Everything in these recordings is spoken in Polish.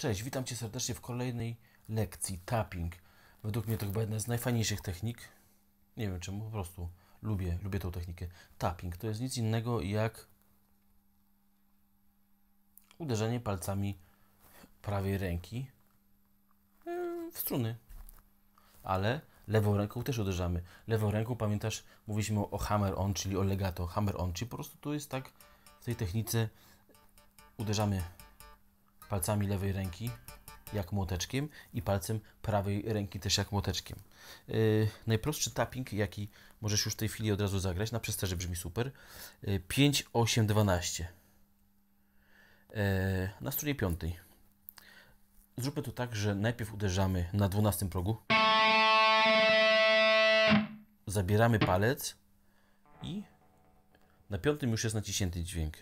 Cześć, witam Cię serdecznie w kolejnej lekcji tapping. Według mnie to chyba jedna z najfajniejszych technik. Nie wiem czemu, po prostu lubię tą technikę. Tapping to jest nic innego jak uderzenie palcami prawej ręki w struny. Ale lewą ręką też uderzamy. Lewą ręką, pamiętasz, mówiliśmy o hammer on, czyli o legato. Hammer on, czyli po prostu to jest tak, w tej technice uderzamy palcami lewej ręki jak młoteczkiem i palcem prawej ręki też jak młoteczkiem. Najprostszy tapping, jaki możesz już w tej chwili od razu zagrać, na przesterze brzmi super. 5, 8, 12. Na strunie piątej. Zróbmy to tak, że najpierw uderzamy na 12 progu. Zabieramy palec i na piątym już jest naciśnięty dźwięk.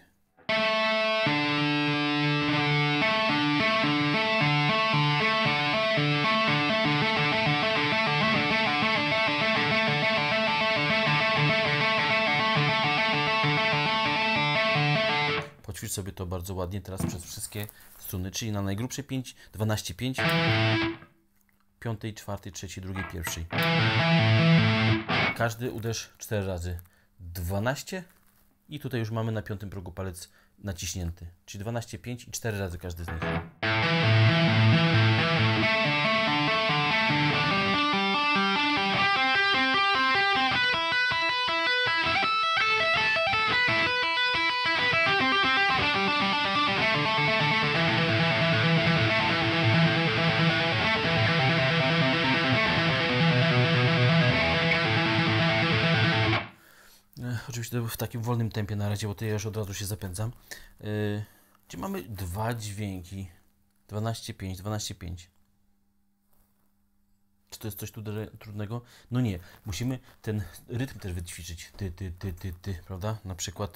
Poćwicz sobie to bardzo ładnie teraz przez wszystkie struny, czyli na najgrubsze 5, 12, 5, 5, 4, 3, 2, 1. Każdy uderz 4 razy. 12 i tutaj już mamy na piątym progu palec naciśnięty. Czyli 12, 5 i 4 razy każdy z nich. Oczywiście w takim wolnym tempie na razie, bo to ja już od razu się zapędzam. Gdzie mamy dwa dźwięki. 12-5, 12-5. Czy to jest coś trudnego? No nie. Musimy ten rytm też wyćwiczyć. Ty, prawda? Na przykład.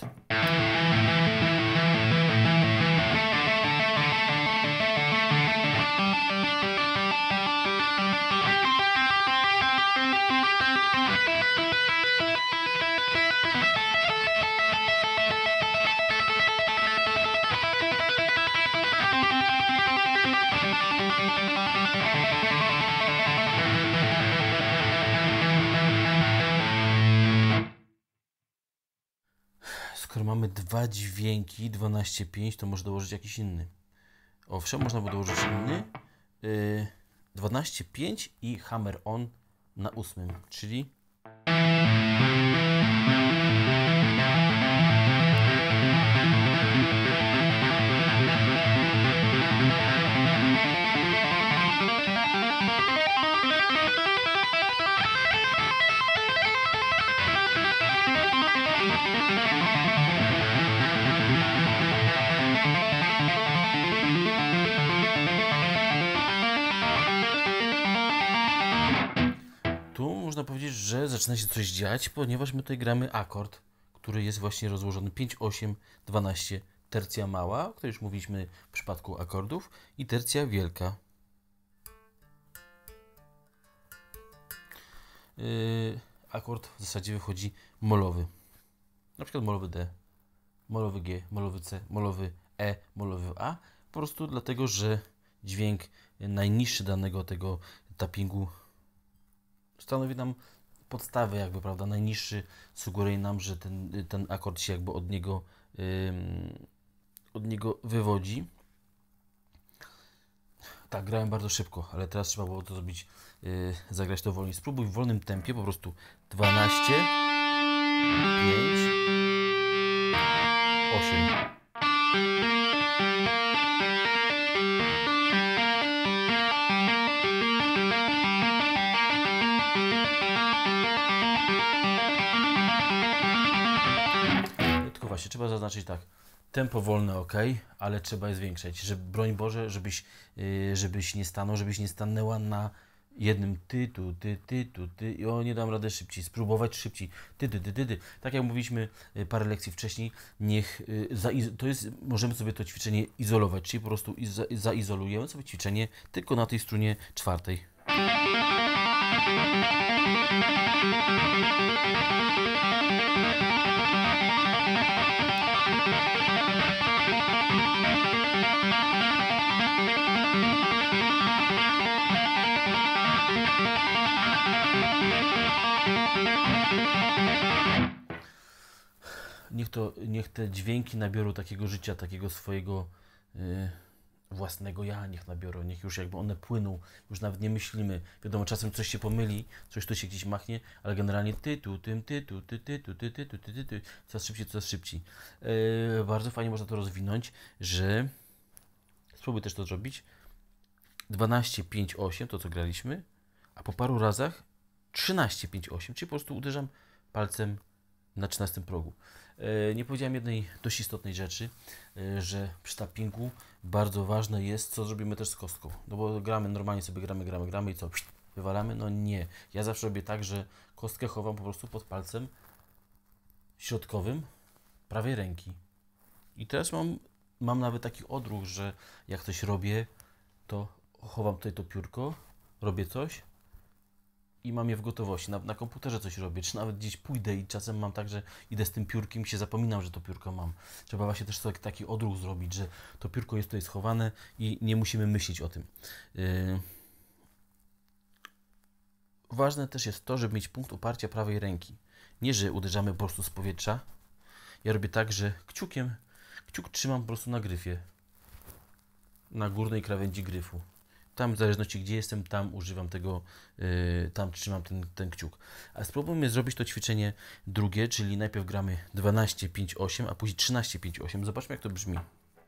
Skoro mamy dwa dźwięki, 12-5, to może dołożyć jakiś inny. Owszem, można by dołożyć inny. 12-5 i hammer on na 8, czyli... Tu można powiedzieć, że zaczyna się coś dziać, ponieważ my tutaj gramy akord, który jest właśnie rozłożony 5, 8, 12, tercja mała, o której już mówiliśmy w przypadku akordów, i tercja wielka. Akord w zasadzie wychodzi molowy. Na przykład molowy D, molowy G, molowy C, molowy E, molowy A. Po prostu dlatego, że dźwięk najniższy danego tego tappingu stanowi nam podstawę jakby, prawda, najniższy sugeruje nam, że ten akord się jakby od niego wywodzi. Tak, grałem bardzo szybko, ale teraz trzeba było to zrobić, zagrać to wolniej. Spróbuj w wolnym tempie, po prostu 12, 5, 8. Właśnie, trzeba zaznaczyć tak, tempo wolne ok, ale trzeba je zwiększać, żeby, broń Boże, żebyś nie stanął, żebyś nie stanęła na jednym ty, i nie dam rady szybciej, spróbować szybciej, ty. Tak jak mówiliśmy parę lekcji wcześniej, możemy sobie to ćwiczenie izolować, czyli po prostu zaizolujemy sobie ćwiczenie tylko na tej strunie czwartej. niech te dźwięki nabiorą takiego życia, takiego swojego własnego ja, niech nabiorą, niech już jakby one płyną, już nawet nie myślimy. Wiadomo, czasem coś się pomyli, coś tu się gdzieś machnie, ale generalnie coraz szybciej, coraz szybciej. Bardzo fajnie można to rozwinąć, że spróbuj też to zrobić. 12, 5, 8, to co graliśmy, a po paru razach 13, 5, 8, czyli po prostu uderzam palcem na 13 progu. Nie powiedziałem jednej dość istotnej rzeczy, że przy tappingu bardzo ważne jest, co zrobimy też z kostką. No bo gramy, normalnie sobie gramy i co? Wywalamy? No nie. Ja zawsze robię tak, że kostkę chowam po prostu pod palcem środkowym prawej ręki. I teraz mam nawet taki odruch, że jak coś robię, to chowam tutaj to piórko, robię coś i mam je w gotowości. Na komputerze coś robię, czy nawet gdzieś pójdę i czasem mam tak, że idę z tym piórkiem i się zapominam, że to piórko mam. Trzeba właśnie też taki odruch zrobić, że to piórko jest tutaj schowane i nie musimy myśleć o tym. Ważne też jest to, żeby mieć punkt oparcia prawej ręki. Nie, że uderzamy po prostu z powietrza. Ja robię tak, że kciuk trzymam po prostu na gryfie. Na górnej krawędzi gryfu. Tam w zależności gdzie jestem, tam używam tego, tam trzymam ten kciuk. A spróbujmy zrobić to ćwiczenie drugie, czyli najpierw gramy 12, 5, 8, a później 13, 5, 8. Zobaczmy jak to brzmi.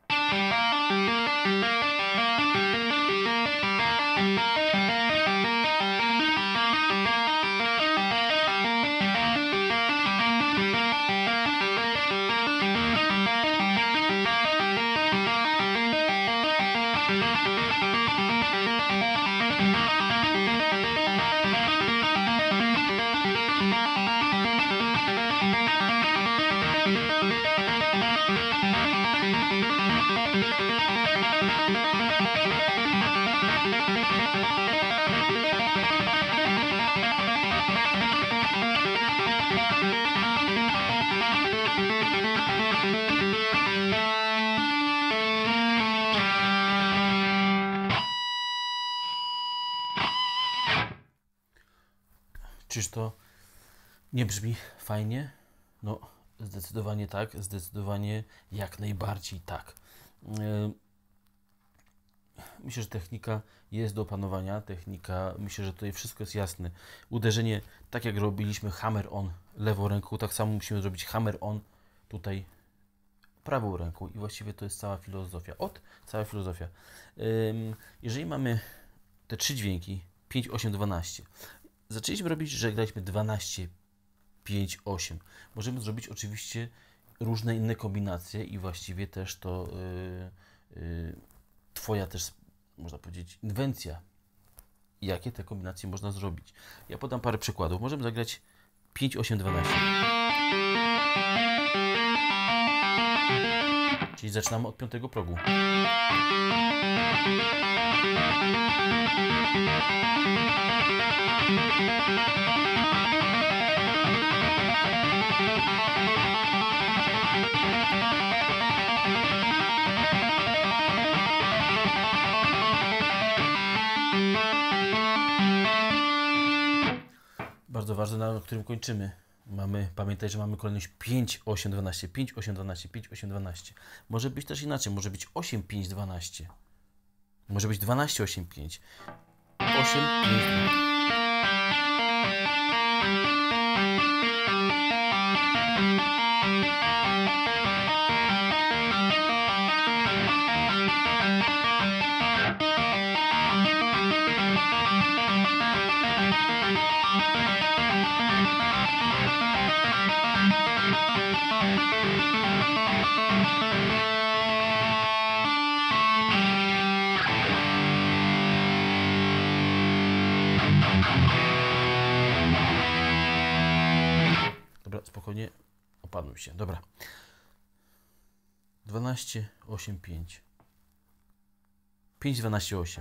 Czyż to nie brzmi fajnie? No, zdecydowanie tak, zdecydowanie jak najbardziej tak. Myślę, że technika jest do opanowania, myślę, że tutaj wszystko jest jasne. Uderzenie, tak jak robiliśmy hammer on lewą ręką, tak samo musimy zrobić hammer on tutaj prawą ręką i właściwie to jest cała filozofia. Cała filozofia. Jeżeli mamy te trzy dźwięki, 5, 8, 12, zaczęliśmy robić, że graliśmy 12, 5, 8. Możemy zrobić oczywiście różne inne kombinacje i właściwie też to Twoja też, można powiedzieć, inwencja. Jakie te kombinacje można zrobić. Ja podam parę przykładów. Możemy zagrać 5, 8, 12. Czyli zaczynamy od 5 progu. Bardzo ważne, na którym kończymy. Pamiętaj, że mamy kolejność 5, 8, 12, 5, 8, 12, 5, 8, 12. Może być też inaczej, może być 8, 5, 12. Może być 12, 8, 5. 8, 5, 12. Dobra, spokojnie, opadłem się. Dobra. 12, 8, 5. 5, 12, 8.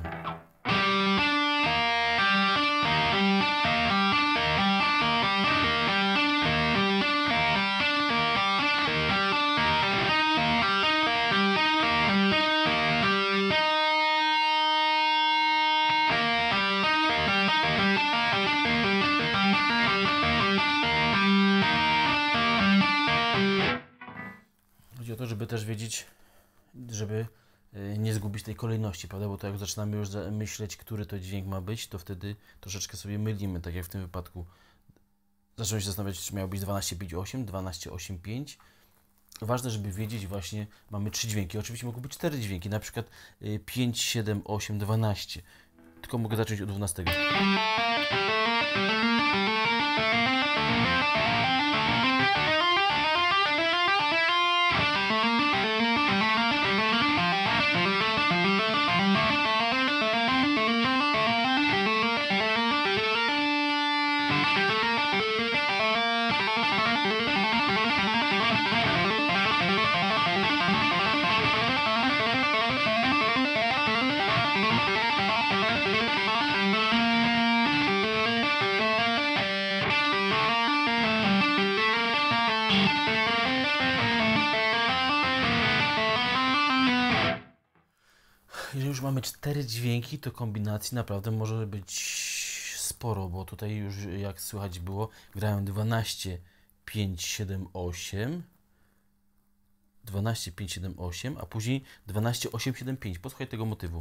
o to, żeby też wiedzieć, żeby nie zgubić tej kolejności, prawda? Bo to jak zaczynamy już myśleć, który to dźwięk ma być, to wtedy troszeczkę sobie mylimy, tak jak w tym wypadku. Zacząłem się zastanawiać, czy miało być 12-5-8, 12-8-5. Ważne, żeby wiedzieć właśnie, mamy 3 dźwięki. Oczywiście mogą być 4 dźwięki, na przykład 5, 7, 8, 12. Tylko mogę zacząć od 12. Jeżeli już mamy 4 dźwięki, to kombinacji naprawdę może być sporo, bo tutaj już jak słychać było, grałem 12, 5, 7, 8, 12, 5, 7, 8, a później 12, 8, 7, 5. Posłuchaj tego motywu.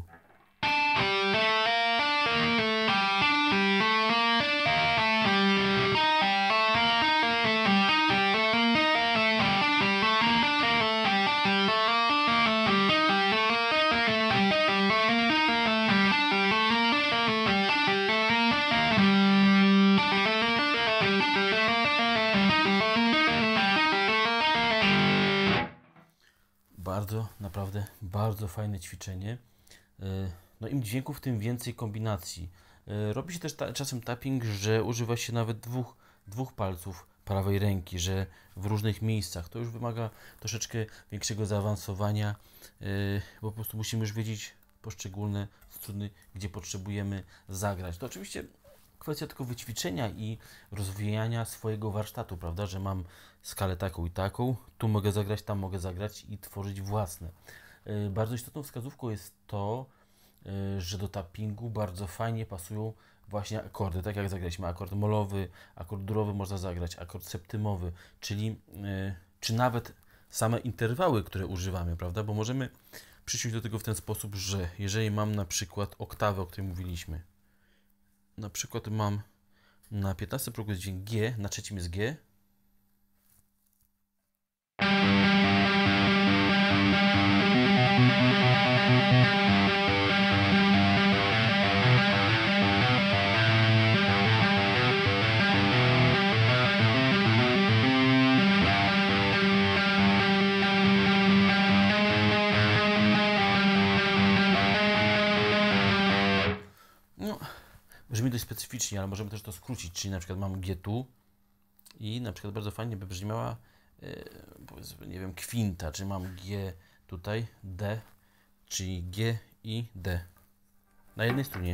Naprawdę bardzo fajne ćwiczenie. No im dźwięków, tym więcej kombinacji. Robi się też czasem tapping, że używa się nawet dwóch palców prawej ręki, że w różnych miejscach. To już wymaga troszeczkę większego zaawansowania, bo po prostu musimy już wiedzieć poszczególne struny, gdzie potrzebujemy zagrać. To oczywiście kwestia tylko wyćwiczenia i rozwijania swojego warsztatu, prawda, że mam skalę taką i taką, tu mogę zagrać, tam mogę zagrać i tworzyć własne. Bardzo istotną wskazówką jest to, że do tappingu bardzo fajnie pasują właśnie akordy, tak jak zagraliśmy akord molowy, akord durowy można zagrać, akord septymowy, czyli czy nawet same interwały, które używamy, prawda, bo możemy przyjść do tego w ten sposób, że jeżeli mam na przykład oktawę, o której mówiliśmy, na przykład mam na 15 progu jest dźwięk G, na trzecim jest G. No, brzmi dość specyficznie, ale możemy też to skrócić, czyli na przykład mam G tu i na przykład bardzo fajnie by brzmiała, powiedzmy, nie wiem, kwinta, czy mam G tutaj, D, czyli G i D na jednej strunie.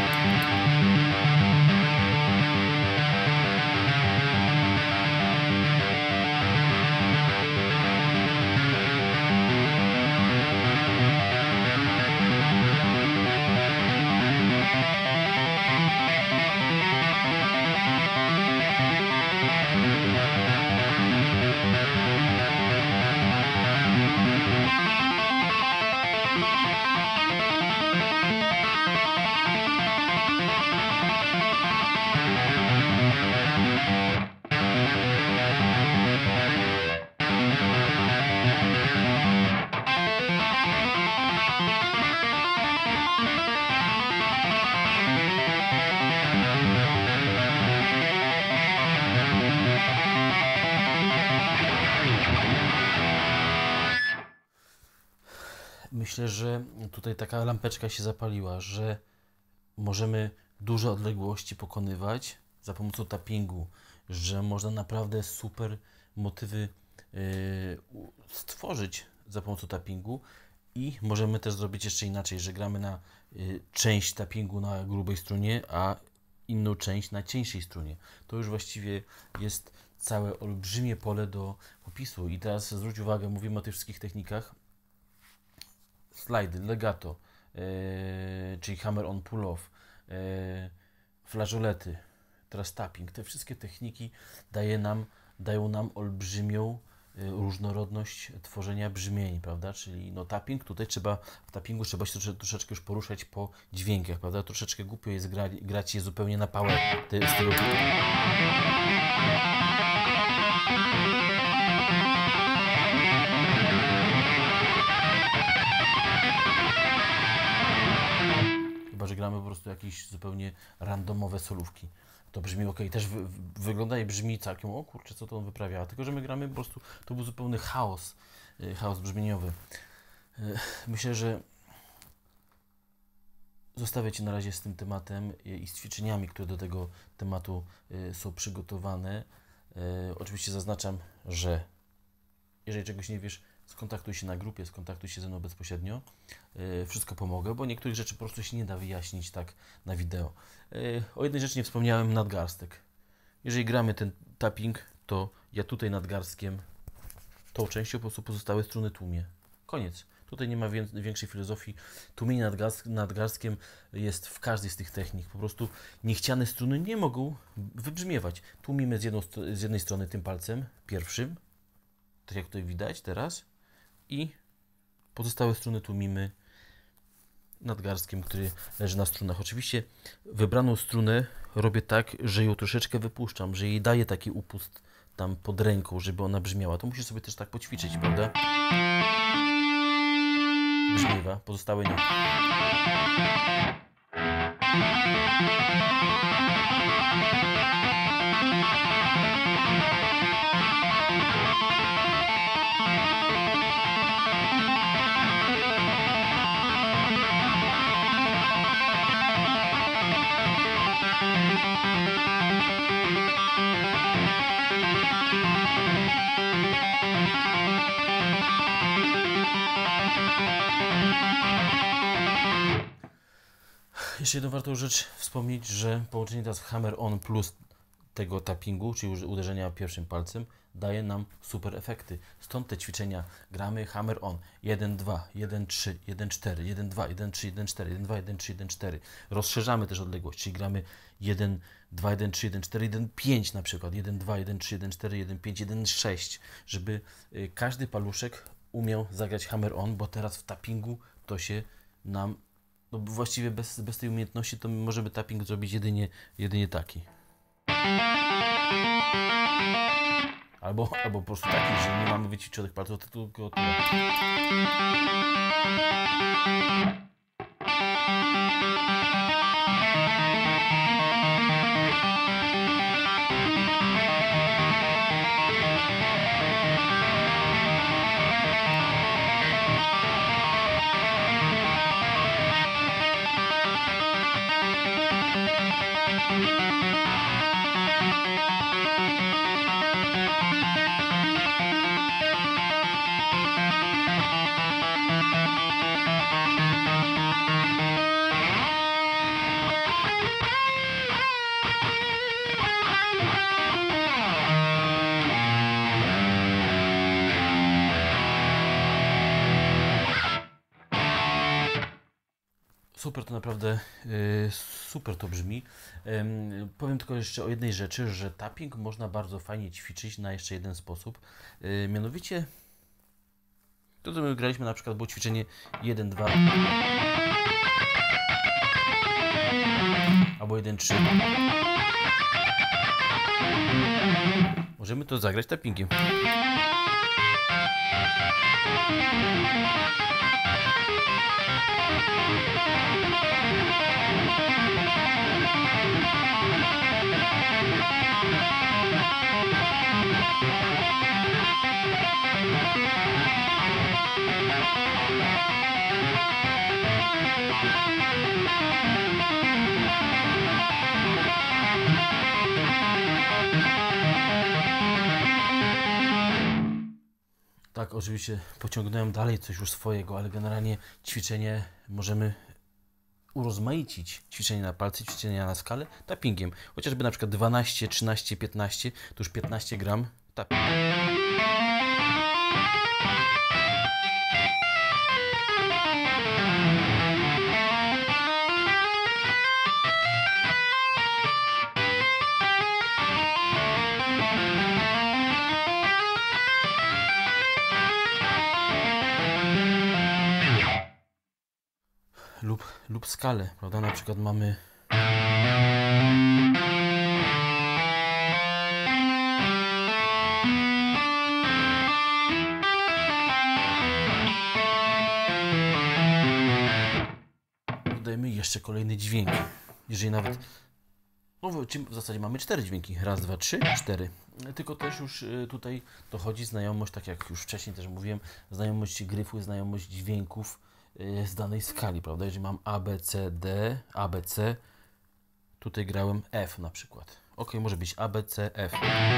Myślę, że tutaj taka lampeczka się zapaliła, że możemy duże odległości pokonywać za pomocą tappingu, że można naprawdę super motywy stworzyć za pomocą tappingu i możemy też zrobić jeszcze inaczej, że gramy na część tappingu na grubej strunie, a inną część na cieńszej strunie. To już właściwie jest całe olbrzymie pole do popisu. I teraz zwróć uwagę, mówimy o tych wszystkich technikach. Slajdy, legato, czyli hammer on pull off, flageolety, teraz tapping. Te wszystkie techniki dają nam olbrzymią różnorodność tworzenia brzmień, prawda? Czyli no tapping, tutaj w tappingu trzeba się troszeczkę już poruszać po dźwiękach, prawda? Troszeczkę głupio jest grać je zupełnie na power z tego. Chyba że gramy po prostu jakieś zupełnie randomowe solówki. To brzmi ok, też wygląda i brzmi całkiem, o kurczę, co to on wyprawia. Tylko że my gramy po prostu, to był zupełny chaos brzmieniowy. Myślę, że zostawię Cię na razie z tym tematem i z ćwiczeniami, które do tego tematu są przygotowane. Oczywiście zaznaczam, że jeżeli czegoś nie wiesz, skontaktuj się na grupie, skontaktuj się ze mną bezpośrednio. Wszystko pomogę, bo niektórych rzeczy po prostu się nie da wyjaśnić tak na wideo. O jednej rzeczy nie wspomniałem, nadgarstek. Jeżeli gramy ten tapping, to ja tutaj nadgarstkiem tą częścią po prostu pozostałe struny tłumię. Koniec. Tutaj nie ma większej filozofii. Tłumienie nadgarstkiem jest w każdej z tych technik. Po prostu niechciane struny nie mogą wybrzmiewać. Tłumimy z jednej strony tym palcem pierwszym, tak jak tutaj widać teraz, i pozostałe struny tłumimy nadgarstkiem, który leży na strunach. Oczywiście wybraną strunę robię tak, że ją troszeczkę wypuszczam, że jej daję taki upust tam pod ręką, żeby ona brzmiała. To musisz sobie też tak poćwiczyć, prawda? Brzmiewa, pozostałe nie. Jeszcze jedną wartą rzecz wspomnieć, że połączenie teraz hammer on plus tego tappingu, czyli uderzenia pierwszym palcem, daje nam super efekty. Stąd te ćwiczenia gramy hammer on 1, 2, 1, 3, 1, 4, 1, 2, 1, 3, 1, 4, 1, 2, 1, 3, 1, 4. Rozszerzamy też odległość, czyli gramy 1, 2, 1, 3, 1, 4, 1, 5 na przykład, 1, 2, 1, 3, 1, 4, 1, 5, 1, 6, żeby każdy paluszek umiał zagrać hammer on, bo teraz w tappingu to się nam, no właściwie bez tej umiejętności to możemy tapping zrobić jedynie taki. Albo po prostu taki, że nie mamy wyćwiczonych palców, to tylko tyle. Super, to naprawdę super to brzmi. Powiem tylko jeszcze o jednej rzeczy, że tapping można bardzo fajnie ćwiczyć na jeszcze jeden sposób. Mianowicie to, co my graliśmy na przykład, było ćwiczenie 1, 2 albo 1, 3. Możemy to zagrać tappingiem. Tak, oczywiście pociągnąłem dalej coś już swojego, ale generalnie ćwiczenie możemy urozmaicić. Ćwiczenie na palce, ćwiczenia na skalę tappingiem. Chociażby na przykład 12, 13, 15, to już 15 gram tapping. lub skalę, prawda? Na przykład mamy dodajmy jeszcze kolejny dźwięk. Jeżeli nawet no w zasadzie mamy 4 dźwięki. Raz, dwa, trzy, 4. Tylko też już tutaj dochodzi znajomość, tak jak już wcześniej też mówiłem, znajomość gryfu, znajomość dźwięków z danej skali, prawda? Jeżeli mam A, B, C, D, A, B, C, tutaj grałem F na przykład. Ok, może być A, B, C, F.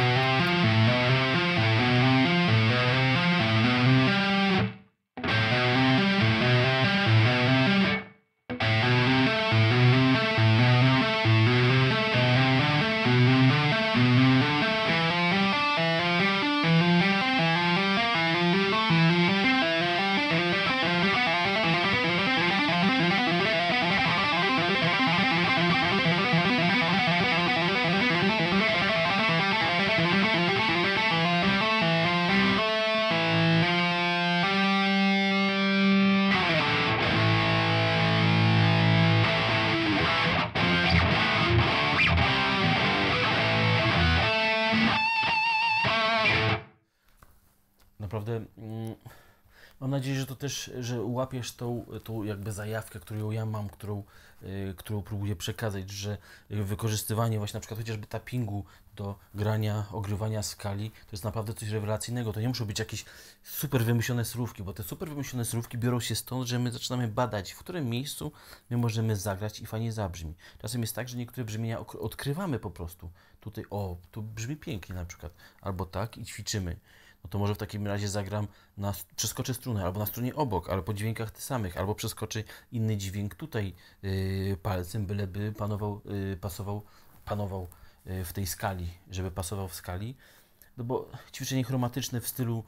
Naprawdę mam nadzieję, że to też, że łapiesz tą jakby zajawkę, którą ja mam, którą próbuję przekazać, że wykorzystywanie właśnie na przykład chociażby tappingu do grania, ogrywania skali, to jest naprawdę coś rewelacyjnego. To nie muszą być jakieś super wymyślone słówki, bo te super wymyślone słówki biorą się stąd, że my zaczynamy badać, w którym miejscu my możemy zagrać i fajnie zabrzmi. Czasem jest tak, że niektóre brzmienia odkrywamy po prostu. Tutaj, o, tu brzmi pięknie na przykład, albo tak i ćwiczymy. No to może w takim razie zagram, przeskoczę strunę, albo na strunie obok, albo po dźwiękach tych samych, albo przeskoczy inny dźwięk tutaj palcem, byleby panował w tej skali, żeby pasował w skali. No bo ćwiczenie chromatyczne w stylu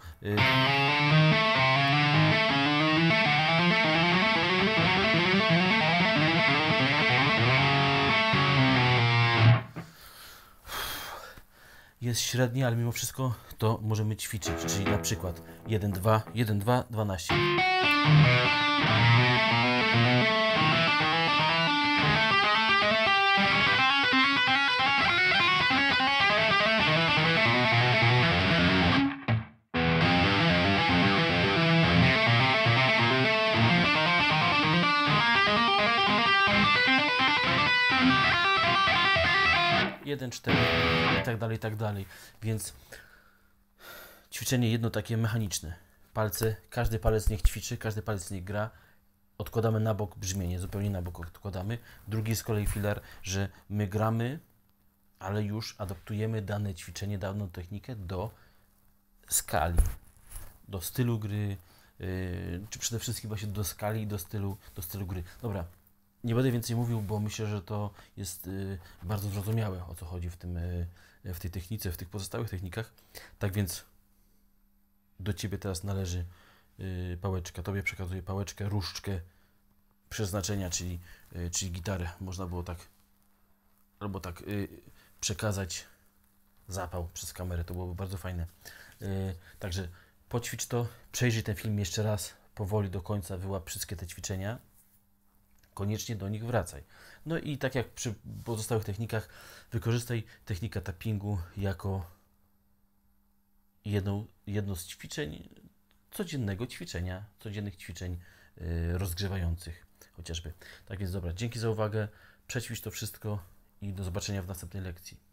jest średnie, ale mimo wszystko to możemy ćwiczyć, czyli na przykład 1, 2, 1, 2, 12. Jeden, 4 i tak dalej. Więc ćwiczenie jedno takie mechaniczne. Palce, każdy palec niech ćwiczy, każdy palec niech gra. Odkładamy na bok brzmienie, zupełnie na bok odkładamy. Drugi z kolei filar, że my gramy, ale już adaptujemy dane ćwiczenie, daną technikę do skali, do stylu gry, czy przede wszystkim właśnie do skali i do stylu gry. Dobra. Nie będę więcej mówił, bo myślę, że to jest bardzo zrozumiałe, o co chodzi w tej technice, w tych pozostałych technikach. Tak więc do Ciebie teraz należy pałeczka. Tobie przekazuję pałeczkę, różdżkę przeznaczenia, czyli gitarę. Można było tak albo tak przekazać zapał przez kamerę. To byłoby bardzo fajne. Także poćwicz to, przejrzyj ten film jeszcze raz, powoli do końca, wyłap wszystkie te ćwiczenia. Koniecznie do nich wracaj. No i tak jak przy pozostałych technikach, wykorzystaj technikę tappingu jako jedno z ćwiczeń, codziennych ćwiczeń rozgrzewających chociażby. Tak więc dobra, dzięki za uwagę, przećwicz to wszystko i do zobaczenia w następnej lekcji.